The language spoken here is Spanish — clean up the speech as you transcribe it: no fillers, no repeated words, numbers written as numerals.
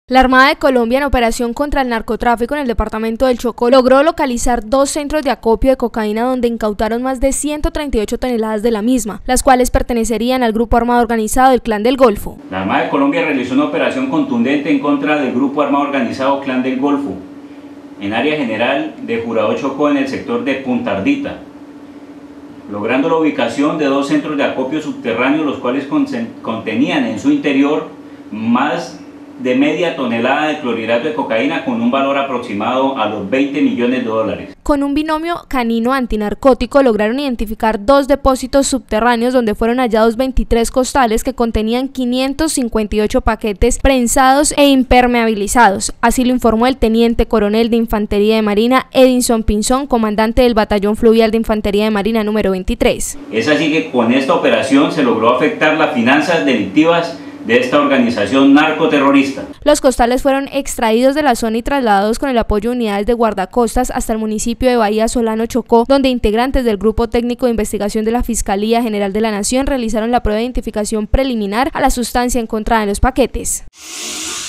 La Armada de Colombia, en operación contra el narcotráfico en el departamento del Chocó, logró localizar 2 centros de acopio de cocaína donde incautaron más de 138 toneladas de la misma, las cuales pertenecerían al grupo armado organizado del Clan del Golfo. La Armada de Colombia realizó una operación contundente en contra del grupo armado organizado Clan del Golfo, en área general de Jurado Chocó, en el sector de Punta Ardita, logrando la ubicación de 2 centros de acopio subterráneos, los cuales contenían en su interior más de media tonelada de clorhidrato de cocaína con un valor aproximado a los 20 millones de dólares. Con un binomio canino antinarcótico lograron identificar 2 depósitos subterráneos donde fueron hallados 23 costales que contenían 558 paquetes prensados e impermeabilizados. Así lo informó el teniente coronel de Infantería de Marina Edinson Pinzón, comandante del Batallón Fluvial de Infantería de Marina número 23. Es así que con esta operación se logró afectar las finanzas delictivas de esta organización narcoterrorista. Los costales fueron extraídos de la zona y trasladados con el apoyo de unidades de guardacostas hasta el municipio de Bahía Solano, Chocó, donde integrantes del Grupo Técnico de Investigación de la Fiscalía General de la Nación realizaron la prueba de identificación preliminar a la sustancia encontrada en los paquetes.